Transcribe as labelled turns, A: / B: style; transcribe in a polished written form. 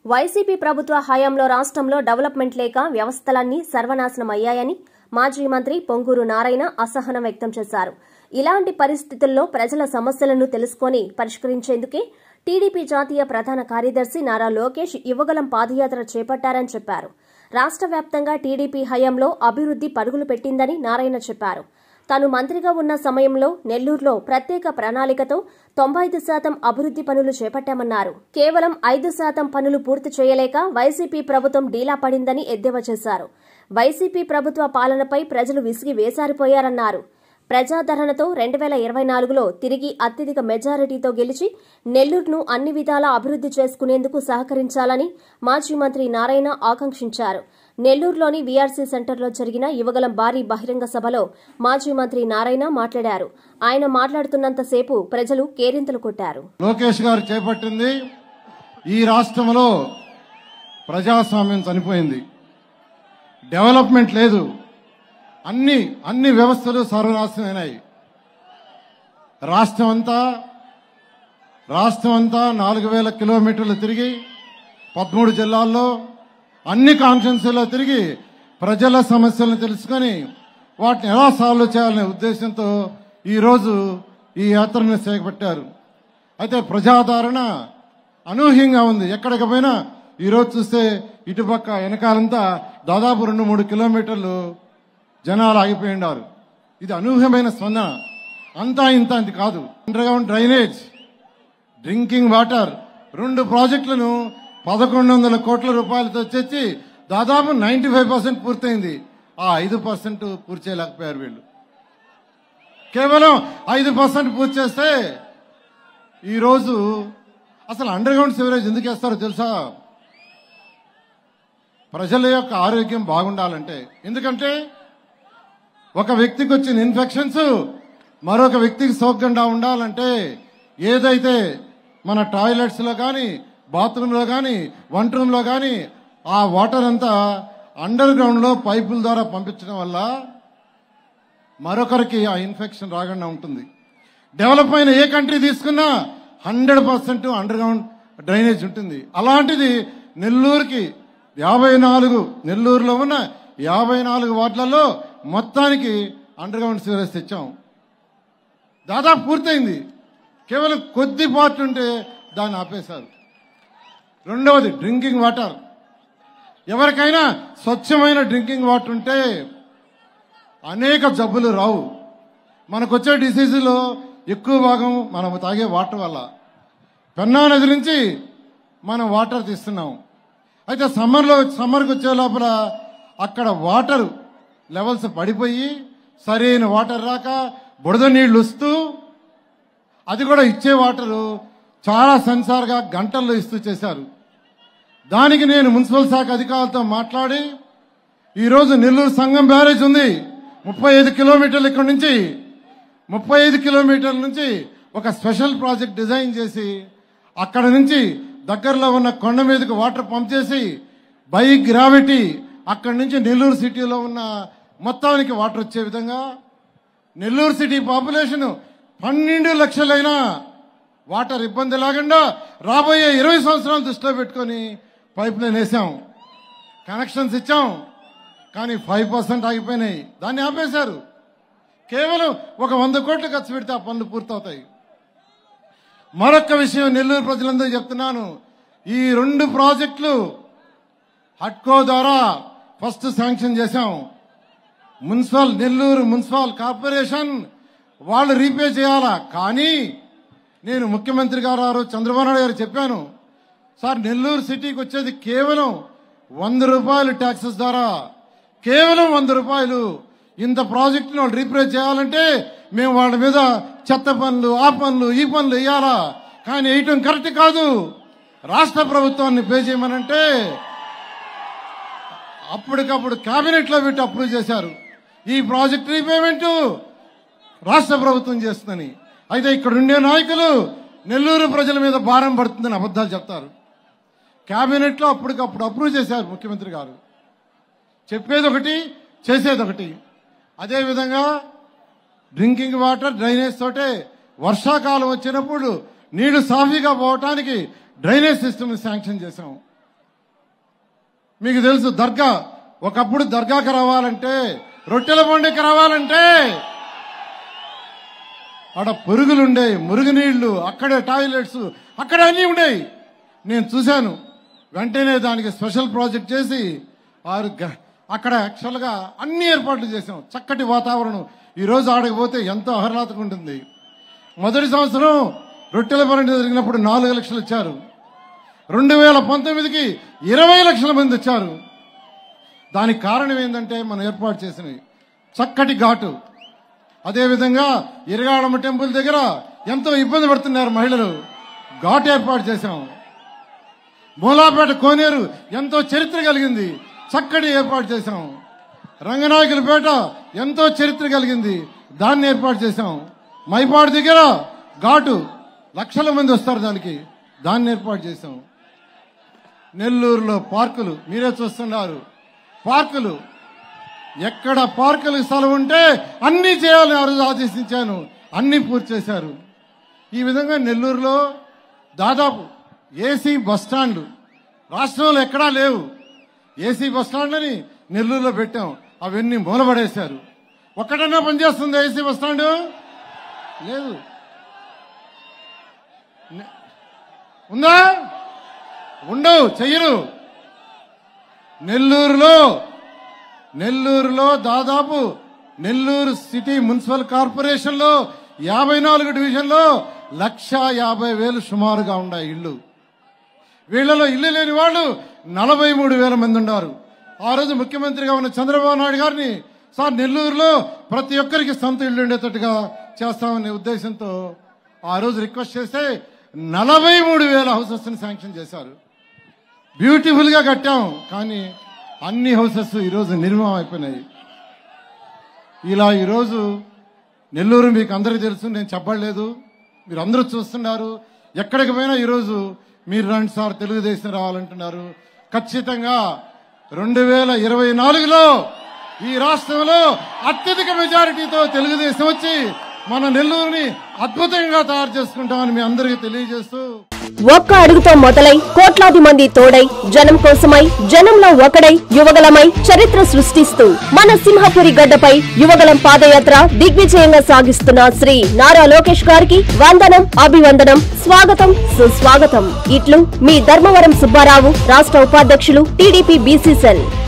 A: YCP ప్రభుత్వ హయాంలో రాష్ట్రంలో డెవలప్మెంట్ లేక వ్యవస్థలన్నీ సర్వనాశనమయ్యాయని మాజీ మంత్రి పొంగూరు నారాయణ అసహనం వ్యక్తం చేశారు. ఇలాంటి పరిస్థితుల్లో ప్రజల సమస్యలను తెలుసుకుని పరిష్కరించేందుకే టీడీపీ జాతీయ ప్రధాన కార్యదర్శి నారా లోకేష్ యువగళం పాదయాత్ర చేపట్టారని చెప్పారు. రాష్ట్ర వ్యాప్తంగా టీడీపీ హయాంలో అభివృద్ది పరుగులు పెట్టిందని నారాయణ చెప్పారు. తాను మంత్రిగా ఉన్న సమయంలో నెల్లూరులో ప్రత్యేక ప్రణాళికతో 95% అభివృద్ది పనులు చేపట్టామన్నారు. కేవలం 5% పనులు పూర్తి చేయలేక వైసీపీ ప్రభుత్వం డీలా పడిందని ఎద్దేవా చేశారు. వైసీపీ ప్రభుత్వ పాలనపై ప్రజలు విసిగి వేసారిపోయారన్నారు. ప్రజాదరణతో 2024లో తిరిగి అత్యధిక మెజారిటీతో గెలిచి నెల్లూరును అన్ని విధాలా అభివృద్ది చేసుకునేందుకు సహకరించాలని మాజీ మంత్రి నారాయణ ఆకాంక్షించారు. నెల్లూరులోని వీఆర్సీ సెంటర్లో జరిగిన యువగళం భారీ బహిరంగ సభలో మాజీ మంత్రి నారాయణ మాట్లాడారు. ఆయన మాట్లాడుతున్నంతసేపు ప్రజలు కేరింతలు కొట్టారు.
B: లోకేష్ గారు చేపట్టింది ఈ రాష్ట్రంలో ప్రజాస్వామ్యం చనిపోయింది, డెవలప్మెంట్ లేదు, అన్ని వ్యవస్థలు సర్వనాశనమైనాయి. రాష్ట్రం అంతా 4000 కిలోమీటర్లు తిరిగి 13 జిల్లాల్లో అన్ని కాన్స్టిట్యున్సీల్లో తిరిగి ప్రజల సమస్యలను తెలుసుకొని వాటిని ఎలా సాల్వ్ చేయాలనే ఉద్దేశంతో ఈరోజు ఈ యాత్రను చేపట్టారు. అయితే ప్రజాదరణ అనూహ్యంగా ఉంది. ఎక్కడికి పోయినా ఈరోజు చూస్తే ఇటుపక్క వెనకాలంతా దాదాపు 2-3 కిలోమీటర్లు జనాలు ఆగిపోయి ఉన్నారు. ఇది అనూహ్యమైన స్పందన. అంతా ఇంత అంత కాదు. అండర్గ్రౌండ్ డ్రైనేజ్, డ్రింకింగ్ వాటర్ 2 ప్రాజెక్టులను 1100 కోట్ల రూపాయలతో తెచ్చి దాదాపు 95% పూర్తయింది. ఆ 5% పూర్తి చేయలేకపోయారు వీళ్ళు. కేవలం 5% పూర్తి చేస్తే ఈరోజు అసలు అండర్గ్రౌండ్ సివరేజ్ ఎందుకు వేస్తారో తెలుసా? ప్రజల యొక్క ఆరోగ్యం బాగుండాలంటే. ఎందుకంటే ఒక వ్యక్తికి వచ్చిన ఇన్ఫెక్షన్స్ మరొక వ్యక్తికి సోకకుండా ఉండాలంటే ఏదైతే మన టాయిలెట్స్ లో కానీ, బాత్రూంలో కానీ, వంట రూమ్ లో కానీ ఆ వాటర్ అంతా అండర్ గ్రౌండ్ లో పైపుల ద్వారా పంపించడం వల్ల మరొకరికి ఆ ఇన్ఫెక్షన్ రాకుండా ఉంటుంది. డెవలప్ అయిన ఏ కంట్రీ తీసుకున్నా 100% అండర్ గ్రౌండ్ డ్రైనేజ్ ఉంటుంది. అలాంటిది నెల్లూరుకి 54 నెల్లూరులో ఉన్న 54 వార్డులలో మొత్తానికి అండర్ గ్రౌండ్ సివరేజ్ తెచ్చాం. దాదాపు పూర్తయింది. కేవలం కొద్ది పార్ట్ ఉంటే దాన్ని ఆపేశారు. రెండవది డ్రింకింగ్ వాటర్. ఎవరికైనా స్వచ్ఛమైన డ్రింకింగ్ వాటర్ ఉంటే అనేక జబ్బులు రావు. మనకొచ్చే డిసీజులో ఎక్కువ భాగం మనం తాగే వాటర్ వల్ల. పెన్నా నది నుంచి మనం వాటర్ తీస్తున్నాం. అయితే సమ్మర్కి వచ్చే లోపల అక్కడ వాటర్ లెవెల్స్ పడిపోయి సరైన వాటర్ రాక బురద నీళ్లు వస్తూ, అది కూడా ఇచ్చే వాటరు చాలా సెన్సార్గా గంటల్లో ఇస్తూ చేశారు. దానికి నేను మున్సిపల్ శాఖ అధికారులతో మాట్లాడి ఈరోజు నెల్లూరు సంగం బ్యారేజ్ ఉంది 35 కిలోమీటర్లు ఇక్కడ నుంచి 35 కిలోమీటర్ల నుంచి ఒక స్పెషల్ ప్రాజెక్ట్ డిజైన్ చేసి అక్కడ నుంచి దగ్గరలో ఉన్న కొండ మీదకి వాటర్ పంప్ చేసి బై గ్రావిటీ అక్కడి నుంచి నెల్లూరు సిటీలో ఉన్న మొత్తానికి వాటర్ వచ్చే విధంగా నెల్లూరు సిటీ పాపులేషన్ 12 లక్షలైనా వాటర్ ఇబ్బంది లేకుండా రాబోయే 20 సంవత్సరాలు దృష్టిలో పెట్టుకుని పైప్ లైన్ వేసాం, కనెక్షన్స్ ఇచ్చాం. కానీ 5% ఆగిపోయినాయి. దాన్ని ఆపేశారు. కేవలం ఒక 100 కోట్లు ఖర్చు పెడితే ఆ పనులు పూర్తవుతాయి. మరొక విషయం నెల్లూరు ప్రజలందరూ చెప్తున్నాను. ఈ 2 ప్రాజెక్టులు హట్కో ద్వారా ఫస్ట్ శాంక్షన్ చేశాం. నెల్లూరు మున్సిపల్ కార్పొరేషన్ వాళ్ళు రీపే చేయాలా. కానీ నేను ముఖ్యమంత్రి గారు చంద్రబాబు నాయుడు గారు చెప్పాను, సార్ నెల్లూరు సిటీకి వచ్చేది కేవలం 100 రూపాయలు ట్యాక్సెస్ ద్వారా, కేవలం 100 రూపాయలు. ఇంత ప్రాజెక్టును వాళ్ళు రీపే చేయాలంటే మేము వాళ్ళ మీద చెత్త పనులు, ఆ పనులు, ఈ పనులు వేయాలా. కానీ వేయటం కరెక్ట్ కాదు. రాష్ట్ర ప్రభుత్వాన్ని పే చేయమనంటే అప్పటికప్పుడు కేబినెట్ లో పెట్టి అప్రూవ్ చేశారు. ఈ ప్రాజెక్ట్ రీపేమెంట్ రాష్ట్ర ప్రభుత్వం చేస్తుందని. అయితే ఇక్కడ ఉండే నాయకులు నెల్లూరు ప్రజల మీద భారం పడుతుందని అబద్ధాలు చెప్తారు. కేబినెట్ లో అప్పటికప్పుడు అప్రూవ్ చేశారు ముఖ్యమంత్రి గారు. చెప్పేది ఒకటి, చేసేది ఒకటి. అదేవిధంగా డ్రింకింగ్ వాటర్ డ్రైనేజ్ తోటే వర్షాకాలం వచ్చినప్పుడు నీళ్లు సాఫీగా పోవటానికి డ్రైనేజ్ సిస్టమ్ శాంక్షన్ చేశాం. మీకు తెలుసు దర్గా, ఒకప్పుడు దర్గాకి రావాలంటే, రొట్టెల పండుగకి రావాలంటే ఆడ పురుగులుండేవి, మురుగునీళ్లు, అక్కడే టాయిలెట్స్, అక్కడ అన్నీ ఉండేవి. నేను చూశాను. వెంటనే దానికి స్పెషల్ ప్రాజెక్ట్ చేసి అక్కడ యాక్చువల్గా అన్ని ఏర్పాట్లు చేశాం. చక్కటి వాతావరణం. ఈరోజు ఆడకపోతే ఎంతో ఆహ్లాదకంగా ఉంటుంది. మొదటి సంవత్సరం రొట్టెల పండుగ జరిగినప్పుడు 4 లక్షలు ఇచ్చారు. 2019కి 20 లక్షల మంది వచ్చారు. దానికి కారణం ఏంటంటే మనం ఏర్పాటు చేసినవి చక్కటి ఘాటు. అదేవిధంగా ఇరగాడమ్మ టెంపుల్ దగ్గర ఎంతో ఇబ్బంది పడుతున్నారు మహిళలు, ఘాటు ఏర్పాటు చేశాం. మూలాపేట కోనేరు ఎంతో చరిత్ర కలిగింది, చక్కటి ఏర్పాటు చేశాం. రంగనాయకులపేట ఎంతో చరిత్ర కలిగింది, దాన్ని ఏర్పాటు చేశాం. మైపాడు దగ్గర ఘాటు, లక్షల మంది వస్తారు దానికి, దాన్ని ఏర్పాటు చేశాం. నెల్లూరులో పార్కులు మీరే చూస్తున్నారు. పార్కులు ఎక్కడ పార్కులకు స్థలం ఉంటే అన్ని చేయాలని ఆ రోజు ఆదేశించాను, అన్ని పూర్తి చేశారు. ఈ విధంగా నెల్లూరులో దాదాపు ఏసీ బస్టాండ్లు రాష్ట్రంలో ఎక్కడా లేవు. ఏసీ బస్టాండ్లని నెల్లూరులో పెట్టాం, అవన్నీ మూలపడేశారు. ఒక్కటన్నా పనిచేస్తుంది ఏసీ బస్టాండ్? లేదు. ఉందా? ఉండవు, చెయ్యరు. నెల్లూరులో దాదాపు నెల్లూరు సిటీ మున్సిపల్ కార్పొరేషన్ లో 54 డివిజన్లో 1,50,000 సుమారుగా ఉన్నాయి ఇళ్లు. వీళ్లలో ఇల్లు లేని వాళ్ళు 43,000 మంది ఉన్నారు. ఆ రోజు ముఖ్యమంత్రిగా ఉన్న చంద్రబాబు నాయుడు గారిని, సార్ నెల్లూరులో ప్రతి ఒక్కరికి సొంత ఇల్లు ఉండేటట్టుగా చేస్తామనే ఉద్దేశంతో ఆ రోజు రిక్వెస్ట్ చేస్తే 43,000 హౌసెస్ ని శాంక్షన్ చేశారు. బ్యూటిఫుల్ గా కట్టాం. కానీ అన్ని హౌసెస్ ఈరోజు నిర్మాణం అయిపోయినాయి. ఇలా ఈరోజు నెల్లూరు మీకు అందరికీ తెలుసు, నేను చెప్పలేదు, మీరు అందరూ చూస్తున్నారు. ఎక్కడికి పోయినా ఈరోజు మీరు రండి సార్ తెలుగుదేశం రావాలంటున్నారు. ఖచ్చితంగా 2024లో ఈ రాష్ట్రంలో అత్యధిక మెజారిటీతో తెలుగుదేశం వచ్చి మన నెల్లూరుని అద్భుతంగా తయారు చేసుకుంటామని మీ అందరికీ తెలియజేస్తూ,
A: ఒక్క అడుగుతో మొదలై కోట్లాది మంది తోడై జనం కోసమై జనంలో ఒకడై యువగలమై చరిత్ర సృష్టిస్తూ మన సింహపురి గడ్డపై యువగలం పాదయాత్ర దిగ్విజయంగా సాగిస్తున్న శ్రీ నారా లోకేష్ గారికి వందనం, అభివందనం, స్వాగతం, సుస్వాగతం. ఇట్లు మీ ధర్మవరం సుబ్బారావు, రాష్ట్ర ఉపాధ్యక్షులు, టీడీపీ బీసీ సెల్.